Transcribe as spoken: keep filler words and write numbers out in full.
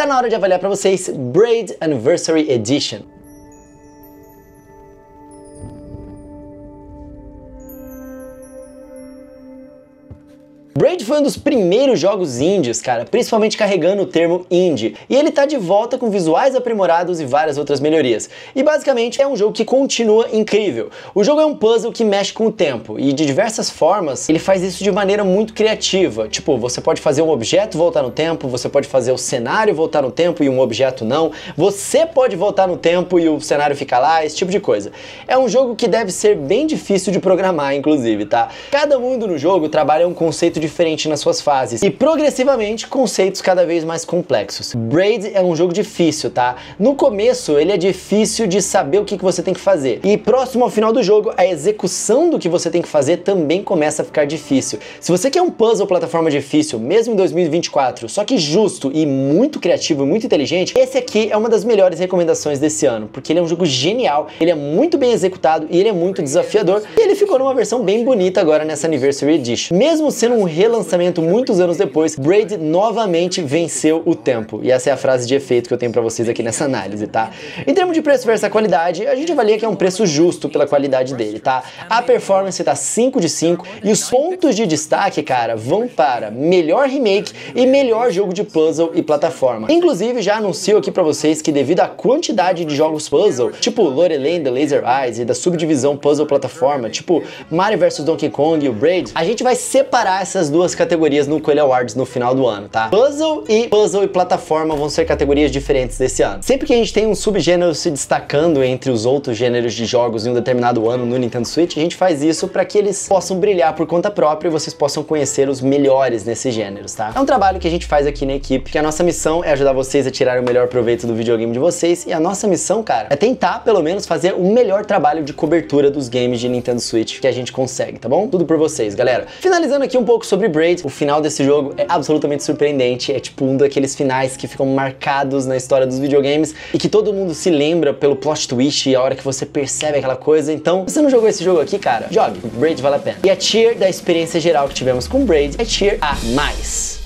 tá na hora de avaliar pra vocês Braid Anniversary Edition. Braid foi um dos primeiros jogos indies, cara, principalmente carregando o termo indie, e ele tá de volta com visuais aprimorados e várias outras melhorias. E basicamente é um jogo que continua incrível. O jogo é um puzzle que mexe com o tempo, e de diversas formas ele faz isso de maneira muito criativa. Tipo, você pode fazer um objeto voltar no tempo, você pode fazer o cenário voltar no tempo e um objeto não, você pode voltar no tempo e o cenário fica lá, esse tipo de coisa. É um jogo que deve ser bem difícil de programar, inclusive, tá? Cada mundo no jogo trabalha um conceito diferente nas suas fases e progressivamente conceitos cada vez mais complexos. Braid é um jogo difícil, tá? No começo ele é difícil de saber o que, que você tem que fazer e próximo ao final do jogo a execução do que você tem que fazer também começa a ficar difícil. Se você quer um puzzle plataforma difícil, mesmo em dois mil e vinte e quatro, só que justo e muito criativo e muito inteligente, esse aqui é uma das melhores recomendações desse ano, porque ele é um jogo genial, ele é muito bem executado e ele é muito desafiador e ele ficou numa versão bem bonita agora nessa Anniversary Edition. Mesmo sendo um relançamento muitos anos depois, Braid novamente venceu o tempo. E essa é a frase de efeito que eu tenho pra vocês aqui nessa análise, tá? Em termos de preço versus qualidade, a gente avalia que é um preço justo pela qualidade dele, tá? A performance tá cinco de cinco e os pontos de destaque, cara, vão para melhor remake e melhor jogo de puzzle e plataforma. Inclusive, já anuncio aqui pra vocês que devido à quantidade de jogos puzzle, tipo Lorelei The Laser Eyes e da subdivisão puzzle plataforma, tipo Mario versus Donkey Kong e o Braid, a gente vai separar essas duas categorias no Coelho Awards no final do ano, tá? Puzzle e puzzle e plataforma vão ser categorias diferentes desse ano. Sempre que a gente tem um subgênero se destacando entre os outros gêneros de jogos em um determinado ano no Nintendo Switch, a gente faz isso para que eles possam brilhar por conta própria e vocês possam conhecer os melhores nesses gêneros, tá? É um trabalho que a gente faz aqui na equipe, que a nossa missão é ajudar vocês a tirar o melhor proveito do videogame de vocês e a nossa missão, cara, é tentar pelo menos fazer o melhor trabalho de cobertura dos games de Nintendo Switch que a gente consegue, tá bom? Tudo por vocês, galera. Finalizando aqui um pouco sobre Braid, o final desse jogo é absolutamente surpreendente, é tipo um daqueles finais que ficam marcados na história dos videogames e que todo mundo se lembra pelo plot twist e a hora que você percebe aquela coisa. Então, se você não jogou esse jogo aqui, cara, jogue, Braid vale a pena. E a tier da experiência geral que tivemos com Braid é tier A mais.